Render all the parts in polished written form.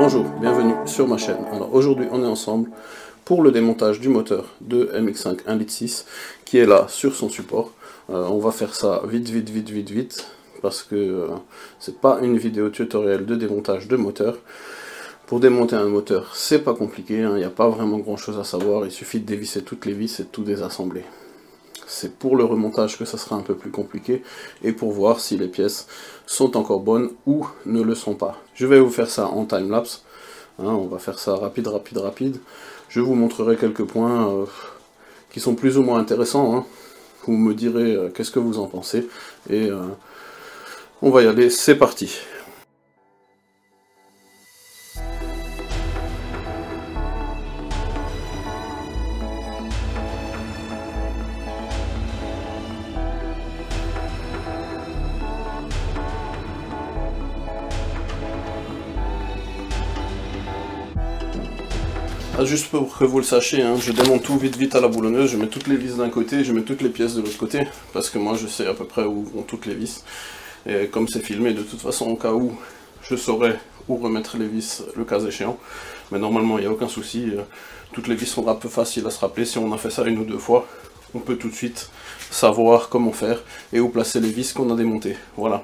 Bonjour, bienvenue sur ma chaîne. Alors aujourd'hui on est ensemble pour le démontage du moteur de MX5 1,6 litre qui est là sur son support. On va faire ça vite parce que c'est pas une vidéo tutoriel de démontage de moteur. Pour démonter un moteur c'est pas compliqué, il n'y a pas vraiment grand chose à savoir, il suffit de dévisser toutes les vis et de tout désassembler. C'est pour le remontage que ça sera un peu plus compliqué et pour voir si les pièces sont encore bonnes ou ne le sont pas. Je vais vous faire ça en time-lapse, on va faire ça rapide. Je vous montrerai quelques points qui sont plus ou moins intéressants. Vous me direz qu'est-ce que vous en pensez et on va y aller, c'est parti. Juste pour que vous le sachiez, je démonte tout vite à la boulonneuse, je mets toutes les vis d'un côté, je mets toutes les pièces de l'autre côté, parce que moi je sais à peu près où vont toutes les vis. Et comme c'est filmé, de toute façon, au cas où, je saurai où remettre les vis le cas échéant. Mais normalement, il n'y a aucun souci, toutes les vis sont un peu faciles à se rappeler. Si on a fait ça une ou deux fois, on peut tout de suite savoir comment faire et où placer les vis qu'on a démontées. Voilà.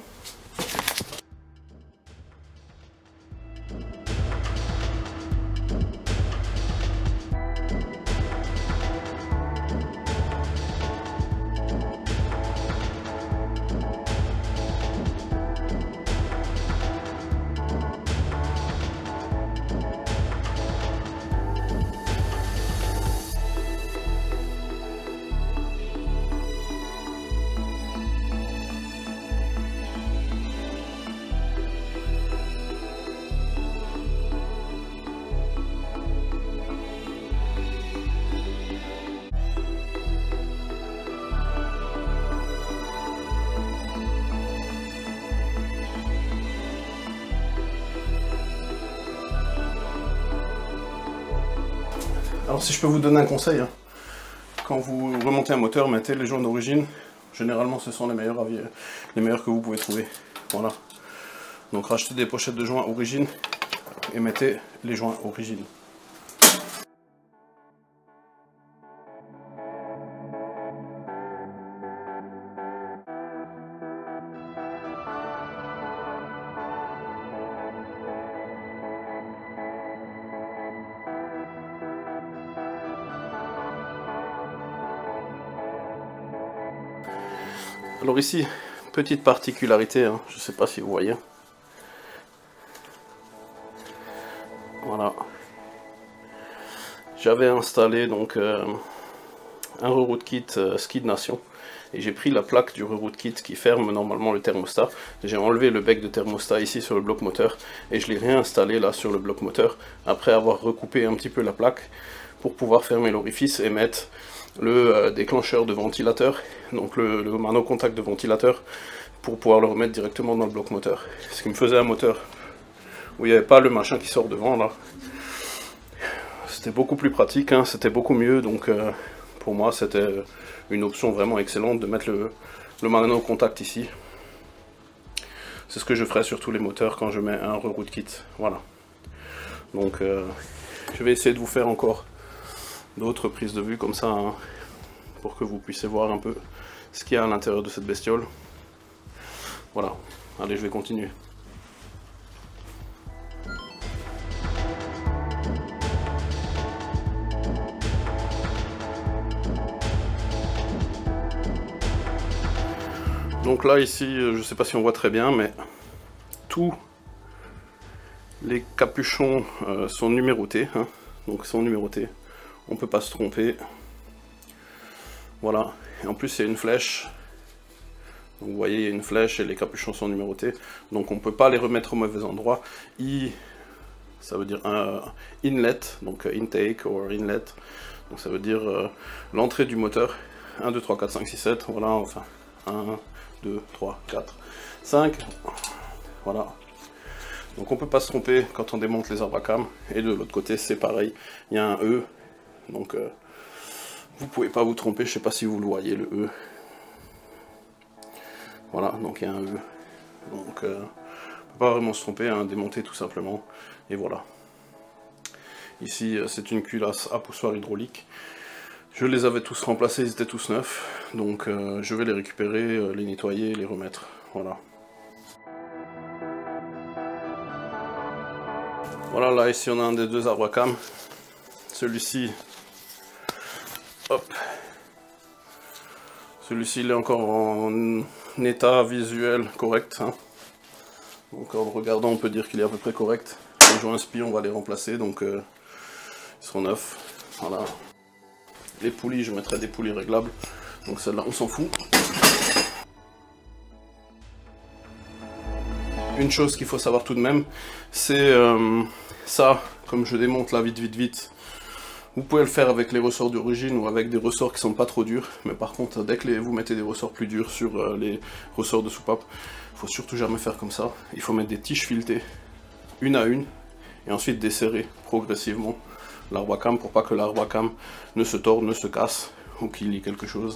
Alors si je peux vous donner un conseil, quand vous remontez un moteur, mettez les joints d'origine. Généralement ce sont les meilleurs que vous pouvez trouver. Voilà. Donc rachetez des pochettes de joints origine et mettez les joints origine. Alors ici, petite particularité, je ne sais pas si vous voyez. Voilà. J'avais installé donc un reroute kit Skid Nation et j'ai pris la plaque du reroute kit qui ferme normalement le thermostat. J'ai enlevé le bec de thermostat ici sur le bloc moteur et je l'ai réinstallé là sur le bloc moteur après avoir recoupé un petit peu la plaque pour pouvoir fermer l'orifice et mettre le déclencheur de ventilateur, donc le mano contact de ventilateur, pour pouvoir le remettre directement dans le bloc moteur. Ce qui me faisait un moteur où il n'y avait pas le machin qui sort devant là. C'était beaucoup plus pratique, c'était beaucoup mieux, donc pour moi c'était une option vraiment excellente de mettre le mano contact ici. C'est ce que je ferai sur tous les moteurs quand je mets un reroute kit. Voilà. Donc je vais essayer de vous faire encore d'autres prises de vue comme ça, pour que vous puissiez voir un peu ce qu'il y a à l'intérieur de cette bestiole. Voilà, allez, je vais continuer. Donc là ici, je ne sais pas si on voit très bien, mais tous les capuchons sont numérotés, donc sont numérotés. On peut pas se tromper. Voilà. Et en plus il y a une flèche. Donc, vous voyez, il y a une flèche et les capuchons sont numérotés. Donc on peut pas les remettre au mauvais endroit. Ça veut dire un inlet, donc intake ou inlet. Donc ça veut dire l'entrée du moteur. 1, 2, 3, 4, 5, 6, 7. Voilà, enfin 1, 2, 3, 4, 5. Voilà. Donc on peut pas se tromper quand on démonte les arbres à cam. Et de l'autre côté c'est pareil, il y a un E. Donc vous pouvez pas vous tromper, je sais pas si vous le voyez le E. Voilà, donc il y a un E. Donc on peut pas vraiment se tromper, hein, démonter tout simplement, et voilà. Ici, c'est une culasse à poussoir hydraulique. Je les avais tous remplacés, ils étaient tous neufs, donc je vais les récupérer, les nettoyer, les remettre, voilà. Voilà, là ici on a un des deux arbres à cam. Celui-ci, hop, celui-ci il est encore en état visuel correct, hein. Donc en le regardant on peut dire qu'il est à peu près correct. Les joints spi on va les remplacer, donc ils seront neufs, voilà. Les poulies, je mettrai des poulies réglables, donc celle-là on s'en fout. Une chose qu'il faut savoir tout de même, c'est ça, comme je démonte là vite, vous pouvez le faire avec les ressorts d'origine ou avec des ressorts qui sont pas trop durs, mais par contre dès que vous mettez des ressorts plus durs sur les ressorts de soupape, il faut surtout jamais faire comme ça. Il faut mettre des tiges filetées, une à une, et ensuite desserrer progressivement l'arbre à cam pour pas que l'arbre à cam ne se torde, ne se casse, ou qu'il y ait quelque chose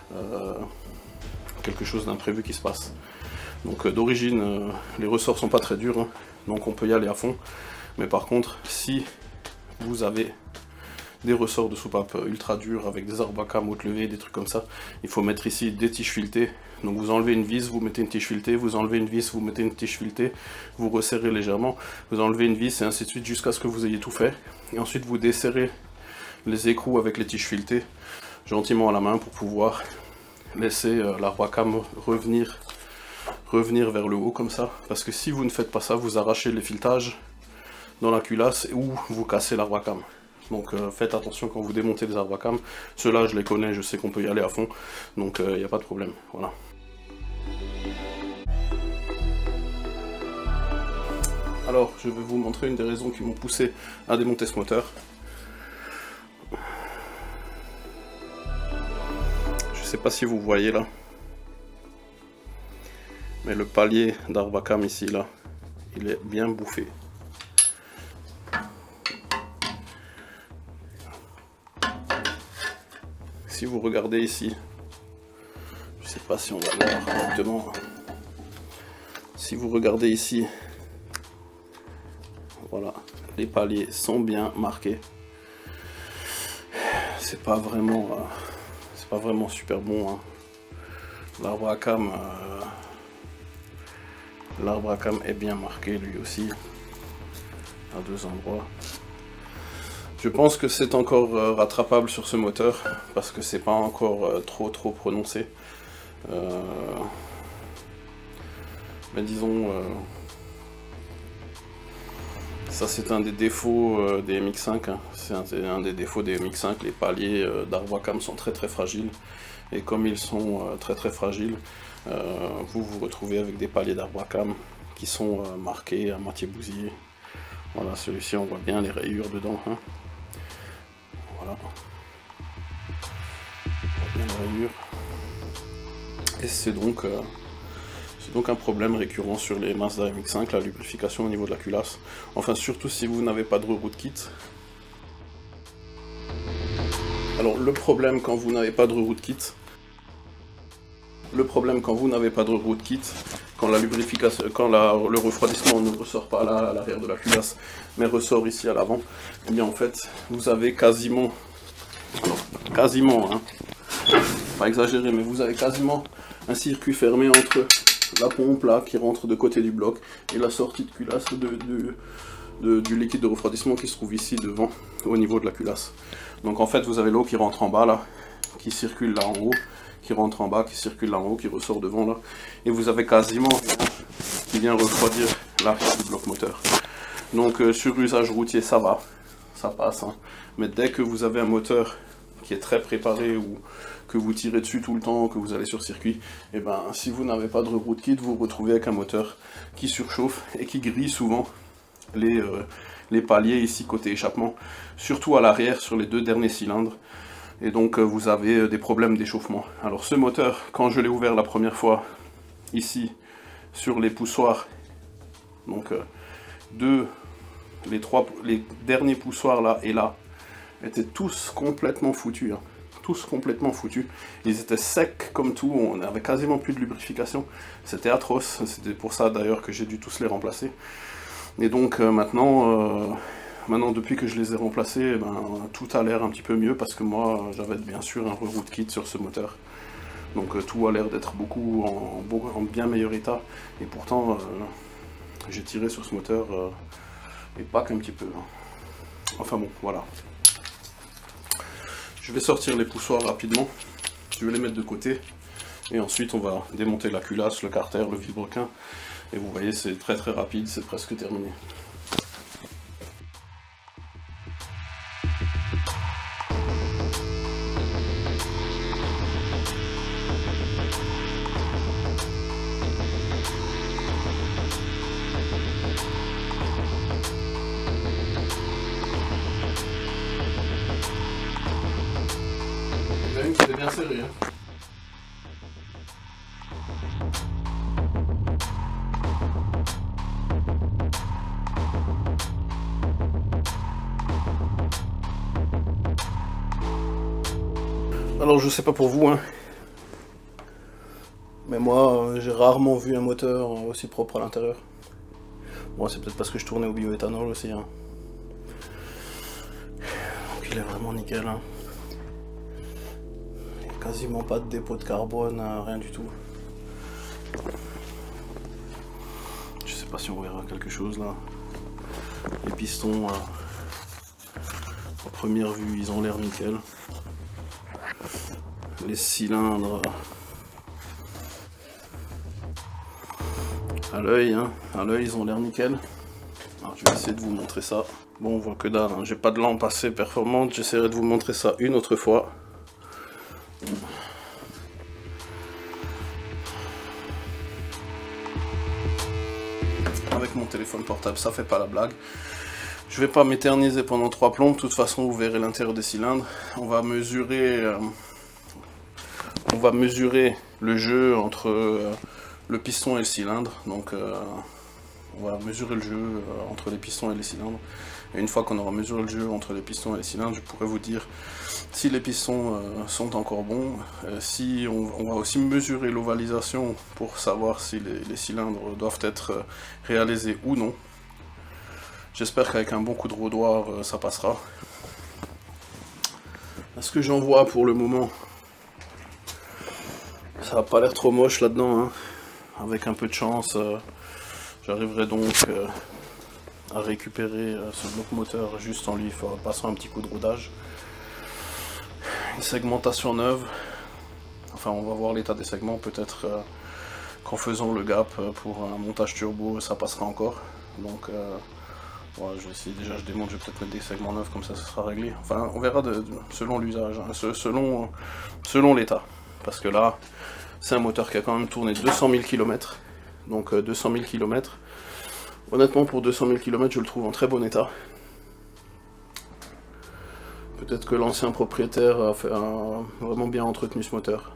d'imprévu qui se passe. Donc d'origine, les ressorts sont pas très durs, hein, donc on peut y aller à fond. Mais par contre, si vous avez des ressorts de soupape ultra durs avec des arbres à cam haute levée, des trucs comme ça, il faut mettre ici des tiges filetées. Donc vous enlevez une vis, vous mettez une tige filetée, vous enlevez une vis, vous mettez une tige filetée, vous resserrez légèrement, vous enlevez une vis et ainsi de suite jusqu'à ce que vous ayez tout fait. Et ensuite vous desserrez les écrous avec les tiges filetées gentiment à la main pour pouvoir laisser l'arbre à cam revenir vers le haut comme ça. Parce que si vous ne faites pas ça, vous arrachez les filetages dans la culasse ou vous cassez l'arbre à cam. Donc faites attention quand vous démontez les arbres à cam. Ceux-là je les connais, je sais qu'on peut y aller à fond, donc il n'y a pas de problème, voilà. Alors je vais vous montrer une des raisons qui m'ont poussé à démonter ce moteur. Je sais pas si vous voyez là, mais le palier d'arbre à cam ici là, il est bien bouffé. Si vous regardez ici, je sais pas si on va voir correctement. Si vous regardez ici, voilà, les paliers sont bien marqués. C'est pas vraiment super bon, hein. L'arbre à cam est bien marqué lui aussi, à deux endroits. Je pense que c'est encore rattrapable sur ce moteur, parce que c'est pas encore trop prononcé. Mais disons, ça c'est un des défauts des MX5, hein. C'est un des défauts des MX5, les paliers d'arbre à cam sont très fragiles. Et comme ils sont très fragiles, vous vous retrouvez avec des paliers d'arbre à cam qui sont marqués à moitié bousillés. Voilà, celui-ci on voit bien les rayures dedans, hein. Voilà. On voit bien les rayures. Et c'est donc un problème récurrent sur les Mazda MX5, la lubrification au niveau de la culasse. Enfin, surtout si vous n'avez pas de reroute kit. Alors, le problème quand vous n'avez pas de reroute kit, quand la lubrification, le refroidissement ne ressort pas là, à l'arrière de la culasse, mais ressort ici à l'avant, et bien en fait, vous avez quasiment, hein, pas exagéré, mais vous avez quasiment un circuit fermé entre la pompe là qui rentre de côté du bloc et la sortie de culasse du liquide de refroidissement qui se trouve ici devant, au niveau de la culasse. Donc en fait, vous avez l'eau qui rentre en bas là, qui circule là en haut, qui rentre en bas, qui circule là en haut, qui ressort devant là, et vous avez quasiment qui vient refroidir l'arrière du bloc moteur. Donc sur usage routier ça va, ça passe, hein. Mais dès que vous avez un moteur qui est très préparé ou que vous tirez dessus tout le temps, que vous allez sur circuit, et ben si vous n'avez pas de reroute kit, vous vous retrouvez avec un moteur qui surchauffe et qui grille souvent les paliers ici côté échappement, surtout à l'arrière sur les deux derniers cylindres. Et donc vous avez des problèmes d'échauffement. Alors ce moteur, quand je l'ai ouvert la première fois, ici, sur les poussoirs, donc les derniers poussoirs là et là, étaient tous complètement foutus, hein. tous complètement foutus. Ils étaient secs comme tout, on avait quasiment plus de lubrification. C'était atroce, c'était pour ça d'ailleurs que j'ai dû tous les remplacer. Et donc maintenant, depuis que je les ai remplacés, tout a l'air un petit peu mieux parce que moi j'avais bien sûr un reroute kit sur ce moteur. Donc tout a l'air d'être beaucoup en bien meilleur état. Et pourtant, j'ai tiré sur ce moteur et pas qu'un petit peu. Enfin bon, voilà. Je vais sortir les poussoirs rapidement. Je vais les mettre de côté. Et ensuite, on va démonter la culasse, le carter, le vilebrequin. Et vous voyez, c'est très très rapide, c'est presque terminé. C'est bien serré, hein. Alors je sais pas pour vous, hein, mais moi j'ai rarement vu un moteur aussi propre à l'intérieur. Bon, c'est peut-être parce que je tournais au bioéthanol aussi, hein. Donc il est vraiment nickel, hein. Quasiment pas de dépôt de carbone, rien du tout. Je sais pas si on verra quelque chose là. Les pistons, à première vue, ils ont l'air nickel. Les cylindres, à l'œil, hein, ils ont l'air nickel. Alors, je vais essayer de vous montrer ça. Bon, on voit que dalle, hein. J'ai pas de lampe assez performante, j'essaierai de vous montrer ça une autre fois. Avec mon téléphone portable, ça fait pas la blague. Je vais pas m'éterniser pendant 3 plombs, de toute façon vous verrez l'intérieur des cylindres. On va mesurer le jeu entre le piston et le cylindre. Donc on va mesurer le jeu entre les pistons et les cylindres. Et une fois qu'on aura mesuré le jeu entre les pistons et les cylindres, je pourrai vous dire si les pistons sont encore bons. Si on va aussi mesurer l'ovalisation pour savoir si les cylindres doivent être réalisés ou non. J'espère qu'avec un bon coup de rodoir, ça passera. Ce que j'en vois pour le moment, ça n'a pas l'air trop moche là-dedans, hein. Avec un peu de chance, j'arriverai donc à récupérer ce bloc moteur juste en lui passant un petit coup de rodage. Une segmentation neuve. Enfin, on va voir l'état des segments. Peut-être qu'en faisant le gap pour un montage turbo, ça passera encore. Donc, voilà, je vais essayer. Déjà, je démonte. Je vais peut-être mettre des segments neufs, comme ça sera réglé. Enfin, on verra selon l'usage, hein, selon l'état. Parce que là, c'est un moteur qui a quand même tourné 200 000 km. Donc 200 000 km. Honnêtement, pour 200 000 km, je le trouve en très bon état. Peut-être que l'ancien propriétaire a vraiment bien entretenu ce moteur.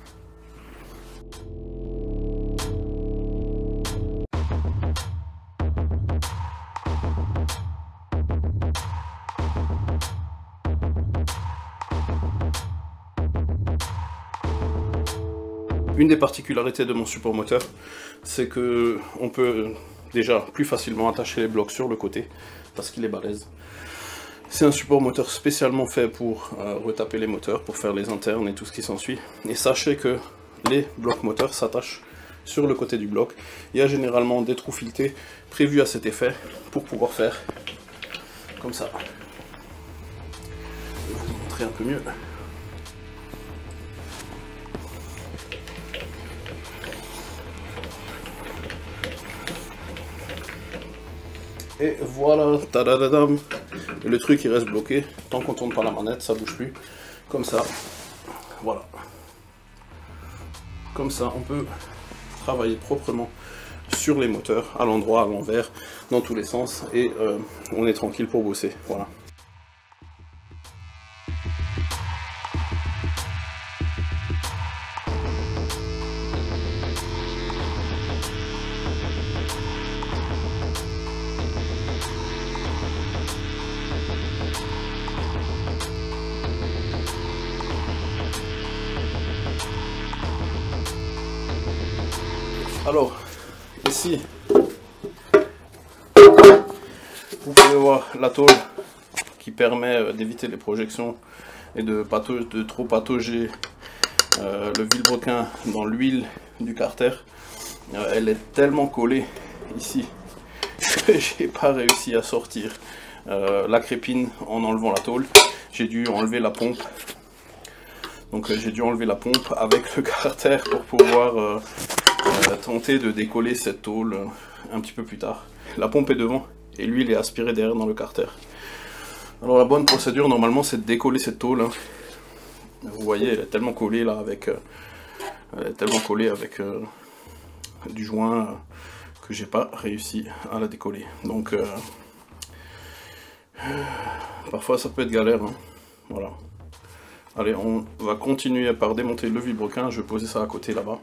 Une des particularités de mon support moteur, c'est que on peut déjà plus facilement attacher les blocs sur le côté, parce qu'il est balèze. C'est un support moteur spécialement fait pour retaper les moteurs, pour faire les internes et tout ce qui s'ensuit. Et sachez que les blocs moteurs s'attachent sur le côté du bloc. Il y a généralement des trous filetés prévus à cet effet pour pouvoir faire comme ça. Je vais vous montrer un peu mieux. Et voilà, tadadadam. Et le truc il reste bloqué. Tant qu'on tourne pas la manette, ça bouge plus. Comme ça. Voilà. Comme ça, on peut travailler proprement sur les moteurs, à l'endroit, à l'envers, dans tous les sens. Et on est tranquille pour bosser. Voilà. ici, vous pouvez voir la tôle qui permet d'éviter les projections et de trop patauger le vilebrequin dans l'huile du carter. Elle est tellement collée ici que j'ai pas réussi à sortir la crépine en enlevant la tôle. J'ai dû enlever la pompe. Donc j'ai dû enlever la pompe avec le carter pour pouvoir tenter de décoller cette tôle un petit peu plus tard. La pompe est devant et l'huile est aspirée derrière dans le carter. Alors la bonne procédure normalement c'est de décoller cette tôle. Hein. Vous voyez, elle est tellement collée là avec, du joint que j'ai pas réussi à la décoller. Donc parfois ça peut être galère. Hein. Voilà. Allez, on va continuer par démonter le vilebrequin. Je vais poser ça à côté là-bas.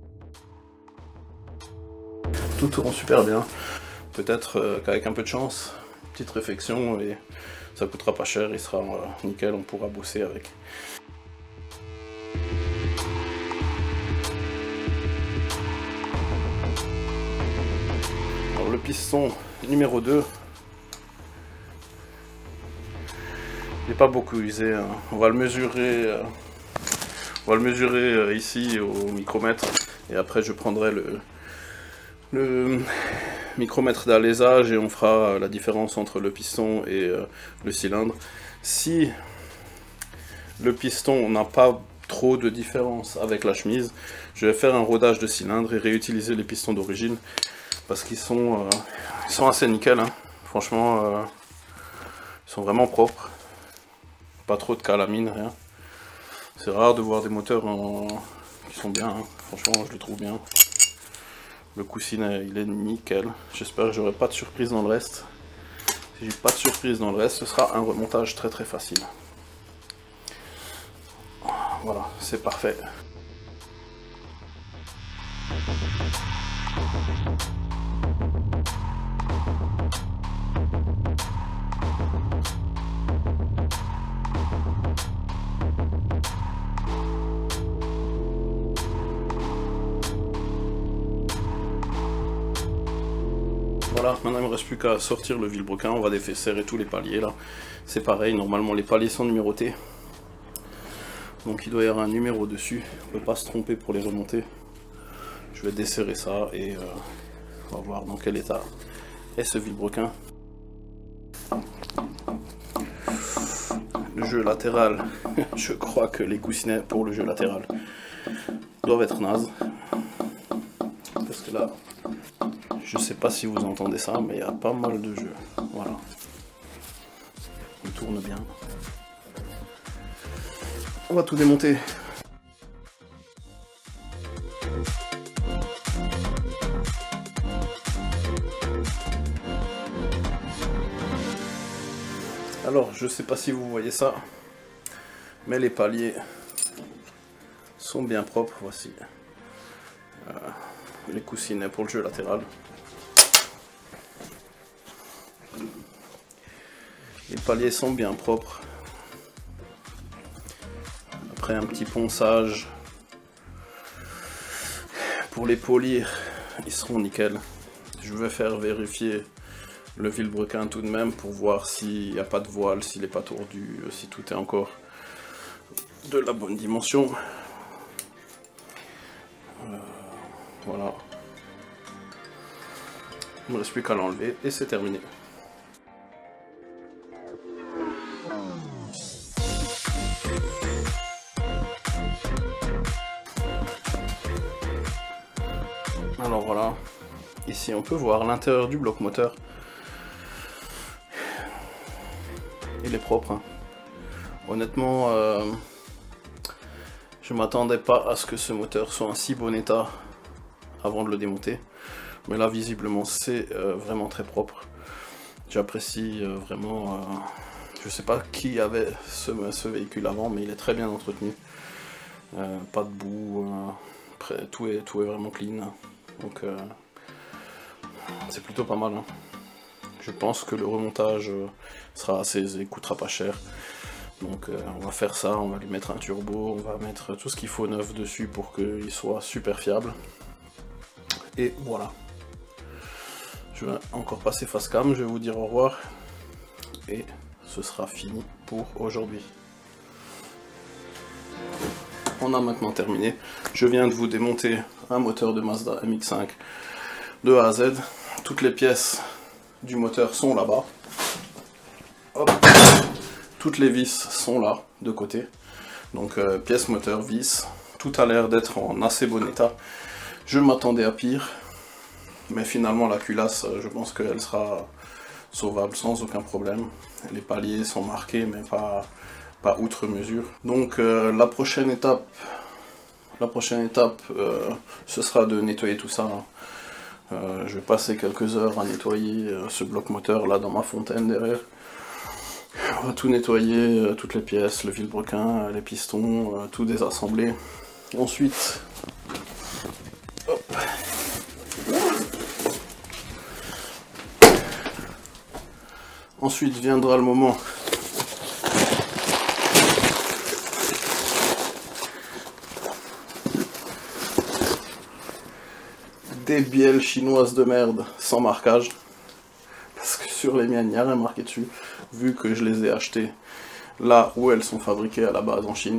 Tout tourne super bien. Peut-être qu'avec un peu de chance, petite réfection et ça coûtera pas cher. Il sera nickel, on pourra bosser avec. Alors le piston numéro 2. Il n'est pas beaucoup usé, hein. On va le mesurer, ici au micromètre et après je prendrai le micromètre d'alésage et on fera la différence entre le piston et le cylindre. Si le piston n'a pas trop de différence avec la chemise, je vais faire un rodage de cylindre et réutiliser les pistons d'origine parce qu'ils sont assez nickel, hein. Franchement ils sont vraiment propres. Pas trop de calamine, rien. C'est rare de voir des moteurs qui sont bien, hein. Franchement je le trouve bien. Le coussinet il est nickel. J'espère que j'aurai pas de surprise dans le reste. Si j'ai pas de surprise dans le reste, ce sera un remontage très très facile. Voilà, c'est parfait. Voilà, maintenant il ne me reste plus qu'à sortir le vilebrequin, on va serrer tous les paliers là. C'est pareil, normalement les paliers sont numérotés. Donc il doit y avoir un numéro dessus, on ne peut pas se tromper pour les remonter. Je vais desserrer ça et on va voir dans quel état est ce vilebrequin. Le jeu latéral, je crois que les coussinets pour le jeu latéral doivent être nazes. Parce que là, je sais pas si vous entendez ça, mais il y a pas mal de jeux. Voilà. Il tourne bien. On va tout démonter. Alors, je sais pas si vous voyez ça, mais les paliers sont bien propres. Voici les coussinets pour le jeu latéral. Les paliers sont bien propres. Après un petit ponçage pour les polir, ils seront nickel. Je vais faire vérifier le vilebrequin tout de même pour voir s'il n'y a pas de voile, s'il n'est pas tordu, si tout est encore de la bonne dimension. Voilà. Il ne me reste plus qu'à l'enlever et c'est terminé. Alors voilà, ici on peut voir l'intérieur du bloc moteur. Il est propre, hein. Honnêtement, je m'attendais pas à ce que ce moteur soit en si bon état avant de le démonter. Mais là visiblement c'est vraiment très propre. J'apprécie vraiment, je sais pas qui avait ce véhicule avant, mais il est très bien entretenu. Pas de boue, tout est vraiment clean. Donc c'est plutôt pas mal, hein. Je pense que le remontage sera assez aisé, coûtera pas cher. Donc on va faire ça, on va lui mettre un turbo, on va mettre tout ce qu'il faut neuf dessus pour qu'il soit super fiable. Et voilà. Je vais encore passer face cam, je vais vous dire au revoir. Et ce sera fini pour aujourd'hui. On a maintenant terminé. Je viens de vous démonter un moteur de Mazda MX-5 de A à Z. Toutes les pièces du moteur sont là-bas. Hop. Toutes les vis sont là, de côté. Donc pièce moteur, vis. Tout a l'air d'être en assez bon état. Je m'attendais à pire. Mais finalement la culasse, je pense qu'elle sera sauvable sans aucun problème. Les paliers sont marqués mais pas outre mesure. Donc la prochaine étape, ce sera de nettoyer tout ça. Je vais passer quelques heures à nettoyer ce bloc moteur là dans ma fontaine derrière. On va tout nettoyer, toutes les pièces, le vilebrequin, les pistons, tout désassembler. Ensuite, hop. Ensuite viendra le moment des bielles chinoises de merde sans marquage. Parce que sur les miennes, il n'y a rien marqué dessus, vu que je les ai achetées là où elles sont fabriquées à la base en Chine.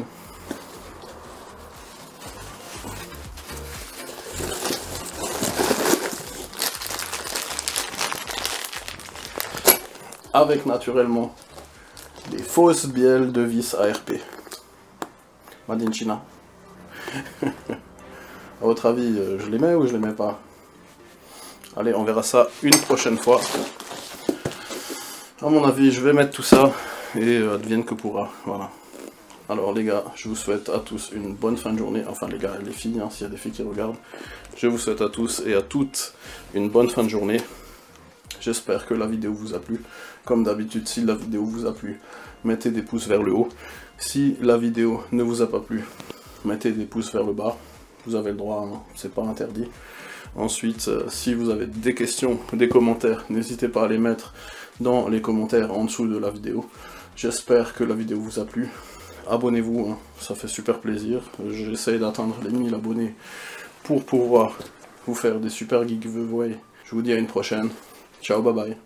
Avec naturellement des fausses bielles de vis ARP. Made in China. À votre avis, je les mets ou je les mets pas? Allez, on verra ça une prochaine fois. À mon avis, je vais mettre tout ça et advienne que pourra. Voilà. Alors les gars, je vous souhaite à tous une bonne fin de journée. Enfin les gars et les filles, hein, s'il y a des filles qui regardent. Je vous souhaite à tous et à toutes une bonne fin de journée. J'espère que la vidéo vous a plu. Comme d'habitude, si la vidéo vous a plu, mettez des pouces vers le haut. Si la vidéo ne vous a pas plu, mettez des pouces vers le bas. Vous avez le droit, hein, c'est pas interdit. Ensuite, si vous avez des questions, des commentaires, n'hésitez pas à les mettre dans les commentaires en dessous de la vidéo. J'espère que la vidéo vous a plu. Abonnez-vous, hein, ça fait super plaisir. J'essaie d'atteindre les 1000 abonnés pour pouvoir vous faire des super giveaways. Je vous dis à une prochaine. Ciao, bye bye.